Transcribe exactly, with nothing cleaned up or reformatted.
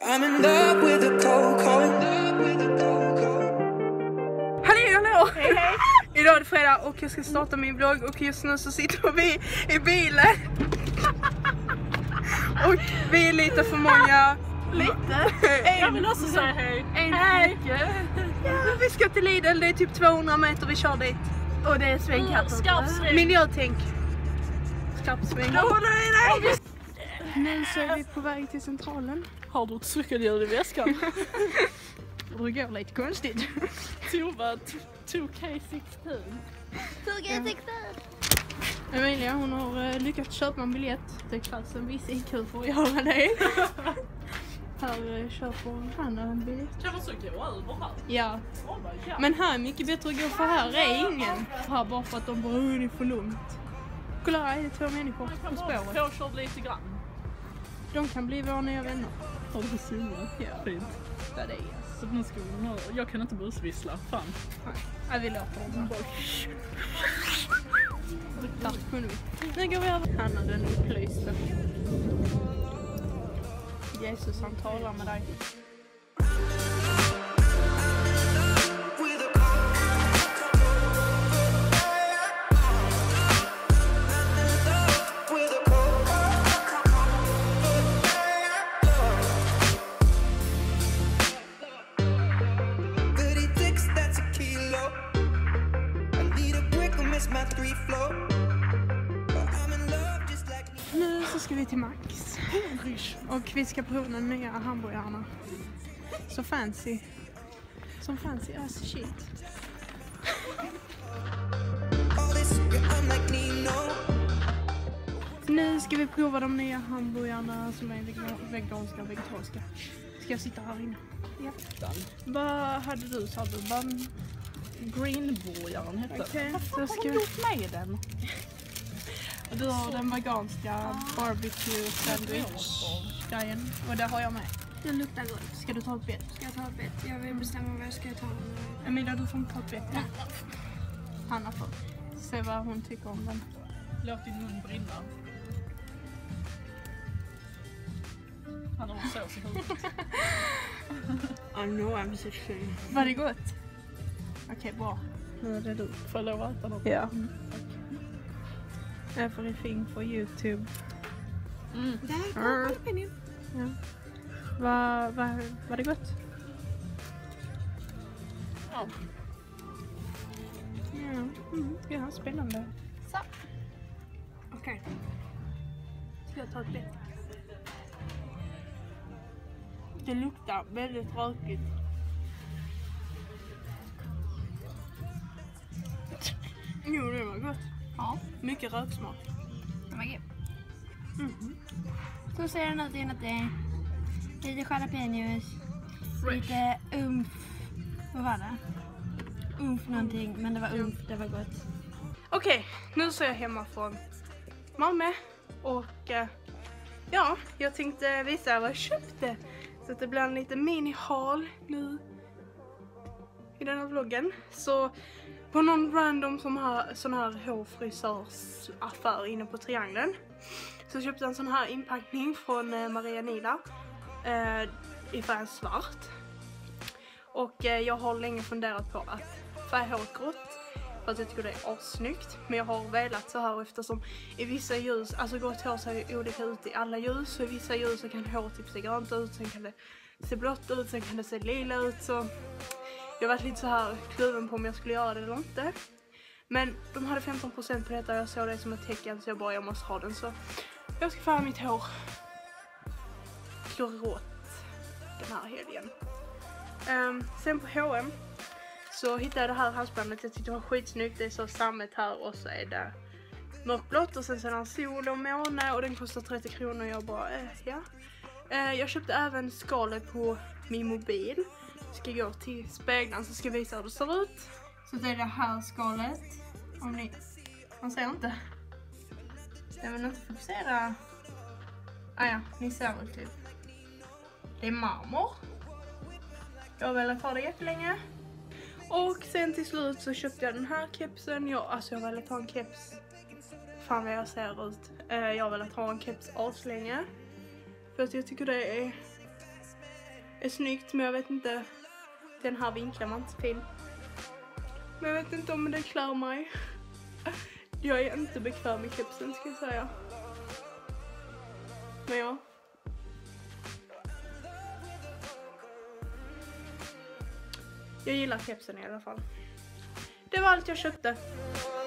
I'm in love with a cold, cold. Hallå, hallå! Hej, hej! Idag är det fredag och jag ska starta min vlogg och just nu så sitter vi i bilen. Och vi är lite för många. Lite? Jag vill också säga hej. En hej! Ja, vi ska till Lidl, det är typ tvåhundra meter vi kör dit. Och det är svängkanten. Skarpsväng. Miljötänk. Skarpsväng. Jag håller i dig! Nu så är vi på väg till centralen. Har du ett cykelhjul i väskan? Det går lite konstigt. Tova två K sexton. två K sexton. Emilia, hon har lyckats köpa en biljett. Det krävs en viss I Q för att göra det. Här köper han en biljett. Kan man så gå över här? Ja. Oh my God. Men här är mycket bättre att gå för här är ingen. Här bara för att de bara, det är för långt. Kolla, här är det två människor på spåret. Påkörd lite grann. De kan bli våra nya vänner. Har du synat? Ja. Fint. Ja, det är Så nu ska vi nå. Jag kan inte busvissla. Fan. Nej, vi låter dem. Där kunde vi. Nu går vi över. Han är den upplysta. Jesus, han talar med dig. Nu så ska vi till Max och vi ska prova den nya hamburgarna. Så fancy. Som fancy as shit. Nu ska vi prova de nya hamburgarna som är veganska och vegetariska. Ska jag sitta här inne? Ja. Vad hade du, sa du? Ban... Greenburgaren hette. Okej, Vad så ska ska du gjort med den? Och du har den veganska barbecue sandwich grejen. Och det har jag med. Den luktar gott. Ska du ta ett bett? Ska jag ta ett bett? Jag vill bestämma vad jag ska ta. Emilia, du får inte ta ett bett. Ja. Hanna får se vad hon tycker om den. Låt din mun brinna. Han har sås i huvudet. I know I'm so sure. Var det gott? Okej, okay, bra. Nu är det du. Får jag lov att äta något? Ja. Mm. Everything for YouTube. Mm. Mm. Ja. Var, var, var det gott? Ja. Ja, mm. Ja, spännande. Så. Okej. Okay. Ska jag ta ett bett? Det luktar väldigt rökigt. Jo, det var gott. Ja. Mycket röksmak. Det var gott. Mm. Så ser den ut inuti. Lite jalapenos. Lite umf. Vad var det? Umf någonting, men det var umf, det var gott. Okej, okay, nu så är jag hemma från Malmö. Och eh, ja, jag tänkte visa vad jag köpte. Så att det blir en liten mini-haul nu i den här vloggen. Så på någon random som har sån här hårfrisörsaffär inne på Triangeln så köpte jag en sån här inpackning från eh, Maria Nila eh, i färgen svart. Och eh, jag har länge funderat på att färga håret grått för att jag tycker det är assnyggt. Men jag har velat så här eftersom i vissa ljus, alltså grått hår ser olika ut i alla ljus. Så i vissa ljus så kan håret typ se grönt ut, sen kan det se blått ut, sen kan det se lila ut. Så jag var lite så här kluven på om jag skulle göra det eller inte. Men de hade femton procent på detta och jag såg det som ett tecken så jag bara, jag måste ha den. Så jag ska färga mitt hår grått den här helgen. Um, sen på H och M så hittade jag det här halsbandet. Jag tyckte det var skitsnyggt. Det är så sammet här och så är det mörkblått och sen så är det en sol och måne och den kostar trettio kronor och jag bara, eh, ja. Uh, jag köpte även skalet på min mobil. Ska gå till spegeln så ska jag visa hur det ser ut. Så det är det här skalet. Om ni... Man ser inte. Jag vill inte fokusera. Ah ja, ni ser väl typ. Det är marmor. Jag har velat ha det jättelänge. Och sen till slut så köpte jag den här kepsen. Jag, alltså jag har velat ha en keps. Fan vad jag ser ut. Uh, jag har velat ha en keps aslänge. För att jag tycker det är är snyggt, men jag vet inte. Den här vinkeln var inte så fin. Men jag vet inte om det klär mig. Jag är inte bekväm med kepsen, ska jag säga. Men ja. Jag gillar kepsen i alla fall. Det var allt jag köpte.